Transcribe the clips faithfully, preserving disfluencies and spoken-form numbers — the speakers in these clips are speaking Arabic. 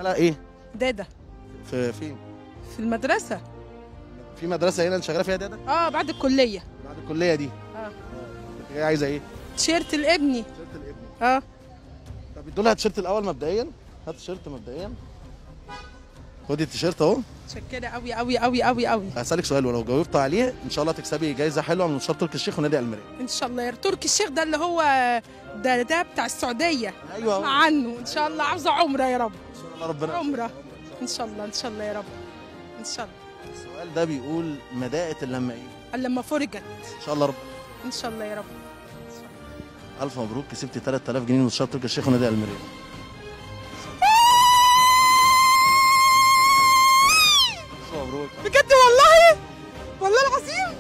شغاله ايه؟ دادا. في فين؟ في المدرسة. في مدرسه هنا انت شغاله فيها دادا؟ اه بعد الكلية. بعد الكليه دي. اه. انت جايه عايزه ايه؟ تيشيرت لابني. تيشيرت الابن. اه. طب ادوا لها التيشيرت الاول مبدئيا، هات التيشيرت مبدئيا. خدي التيشيرت اهو. متشكرة قوي قوي قوي قوي قوي. هسألك سؤال، ولو جاوبت عليه ان شاء الله تكسبي جايزه حلوه من مستشفى تركي الشيخ ونادي المريخ. ان شاء الله. يا تركي الشيخ ده اللي هو ده ده بتاع السعودية. ايوه اسمع عنه. ان شاء الله عاوزة عمرة يا رب. ان شاء الله ربنا عمرة. ان شاء الله ان شاء الله يا رب. ان شاء الله. السؤال ده بيقول مدائة اللمائين. لما فرجت. ان شاء الله رب. ان شاء الله يا رب. الف مبروك، كسبتي ثلاثة آلاف جنيه من مستشفى تركي الشيخ ونادي المريخ. مبروك بجد والله والله العظيم.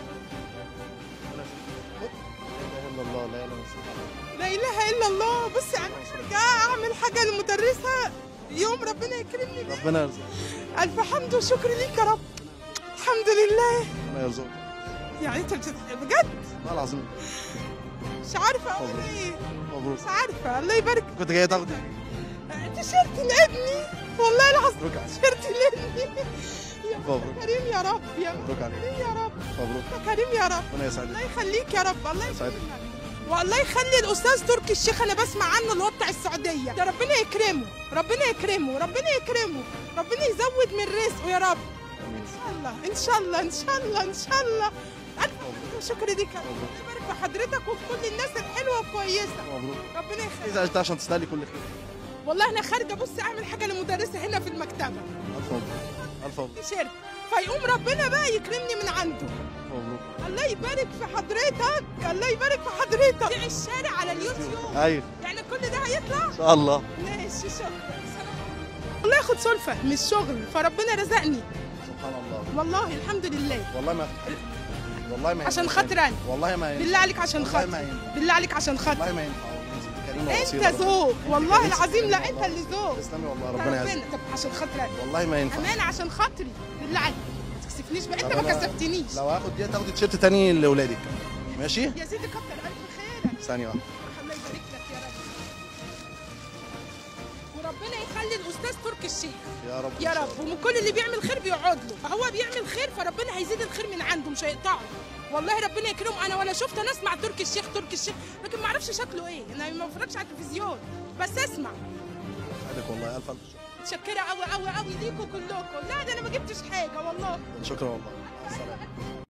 لا اله الا الله. لا اله الا الله. لا اله الا الله. بصي انا هرجع اعمل حاجه للمدرسه يوم ربنا يكرمني بيه. ربنا يرزقك. الف حمد وشكر ليك يا رب. الحمد لله. ربنا يرزقك. يعني انت بجد والله العظيم مش عارفه اقول ايه. مبروك. مش عارفه. الله يبارك. كنت جايه تاخدي تيشيرت لابني والله العظيم. مبروك عليك. تيشيرت لابني. يا مبروك. كريم يا رب. يا مبروك عليك. كريم يا رب. مبروك. يا كريم يا رب. ربنا يسعدك. الله يخليك يا رب. الله يسعدك. يخليك. والله يخلي الاستاذ تركي الشيخ انا بسمع عنه اللي هو بتاع السعوديه ده. ربنا يكرمه ربنا يكرمه ربنا يكرمه ربنا يزود من رزقه يا رب. ان شاء الله ان شاء الله ان شاء الله ان شاء الله. الف شكر ليك. الله يبارك في حضرتك وفي كل الناس الحلوه الكويسه. مبروك. ربنا يخليك. اذا عشت عشان تستاهلي كل خير. والله انا خارجه بص اعمل حاجه لمدرسه هنا في المكتبه. الف مبروك. الف مبروك. تيشيرت فيقوم ربنا بقى يكرمني من عنده. مبروك. الله يبارك في حضرتك. الله يبارك في حضرتك. بيع الشارع على اليوتيوب. ايوه يعني كل ده هيطلع؟ ان شاء الله. ماشي شكرا. والله اخد سلفة من الشغل فربنا رزقني. سبحان الله. والله الحمد لله. والله ما والله ما عشان ينفع. خاطر انا. والله ما ينفع. بالله عليك عشان والله ما خاطر. ينفع. بالله عليك عشان خاطر. والله ما ينفع. كريمة انت وأصيلة. ذوق والله كريمة العظيم. لا وأصيلة. انت اللي ذوق. تسلمي والله ربنا يعزك. طب عشان خاطر انا. والله ما ينفع. امانه عشان خاطري. بالله عليك ما تكسفنيش بقى. انت طب ما أنا كسفتنيش. لو هاخد دي تاخدي تيشيرت تاني لاولادك ماشي؟ يا سيدي كتر الف خيرك. ثانية واحدة. الله يبارك لك يا رب. وربنا يخلي الاستاذ تركي الشيخ يا رب. يا رب. ومن كل اللي بيعمل خير بيقعد له. هو بيعمل خير فربنا هيزيد الخير من عنده مش هيقطعه. والله ربنا يكرمه. انا ولا شفت انا اسمع تركي الشيخ تركي الشيخ لكن ما اعرفش شكله ايه. انا ما بفرجش على التلفزيون بس اسمع. سعدك والله. الف الف شكر. متشكره قوي قوي قوي ليكوا كلكم. لا ده انا ما جبتش حاجه والله. شكرا والله. السلام.